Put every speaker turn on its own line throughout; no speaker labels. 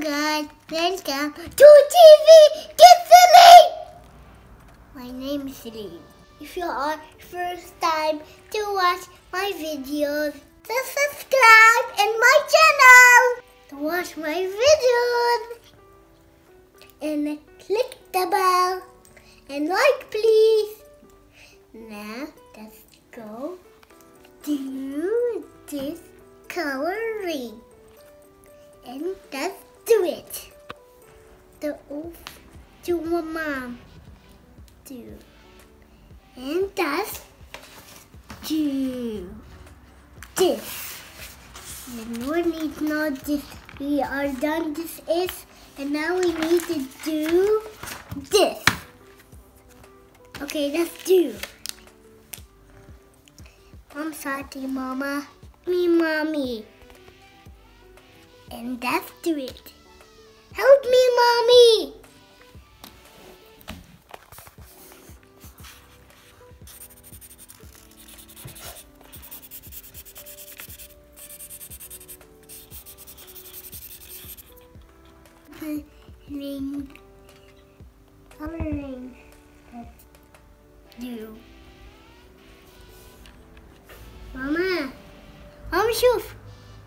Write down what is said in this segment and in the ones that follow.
guys, welcome to TV Kids Celine. My name is Celine. If you are first time to watch my videos, just subscribe in my channel to watch my videos and click the bell and like please. Now let's go do this coloring. And let's do it. The oath to my mom. Do. And let's do this. And we need now this. We are done. This is, and now we need to do this. Okay, let's do. I'm sorry, Mama. Me, Mommy. And let's do it. Help me, Mommy! Coloring. Let's do. Mama! Mama, شوف.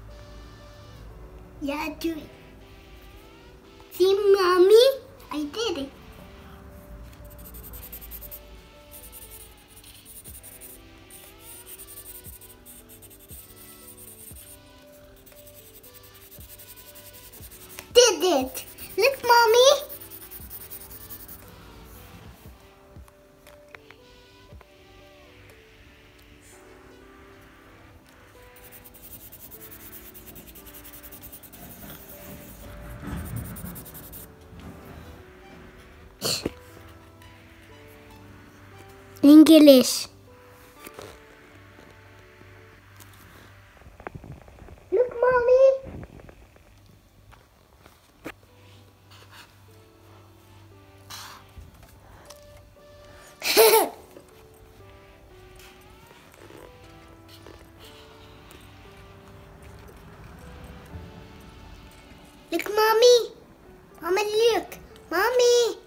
Yeah, do it. See, Mommy? I did it. Did it. Look, Mommy. English. Look, Mommy. Look, Mommy. Mama, look. Mommy.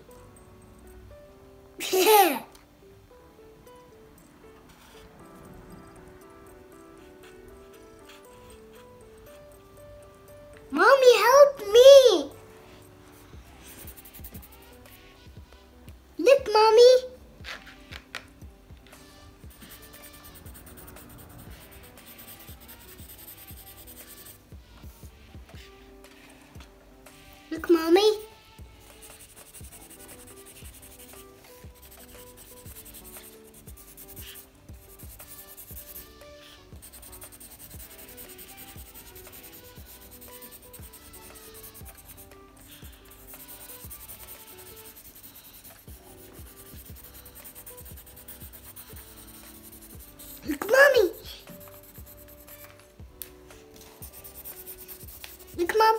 Mommy, help me! Look, Mommy! Look, Mommy! Look, Mommy! Look, Mom!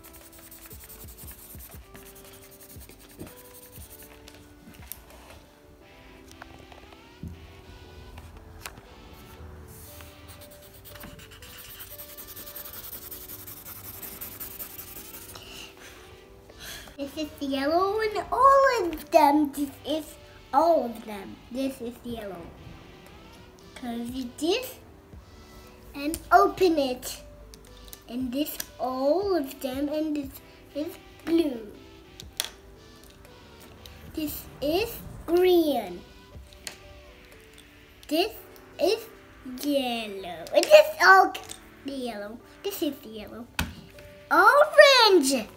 This is yellow and all of them. This is all of them. This is yellow. Close this and open it. And this all of them, and this is blue. This is green. This is yellow. And this all the yellow. This is yellow. Orange.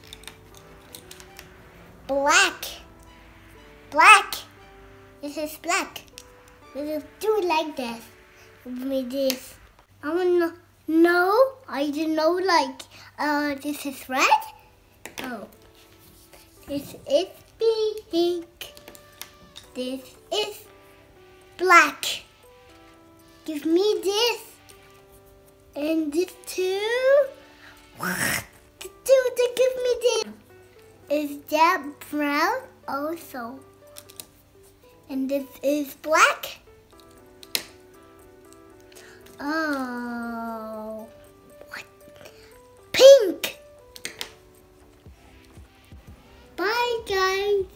Black. Black. This is black. We'll do it like this. With this. I wanna know. I don't know. Like, this is red. Oh, this is pink. This is black. Give me this and this too. Give me this. Is that brown also? And this is black. Oh, what? Pink. guys.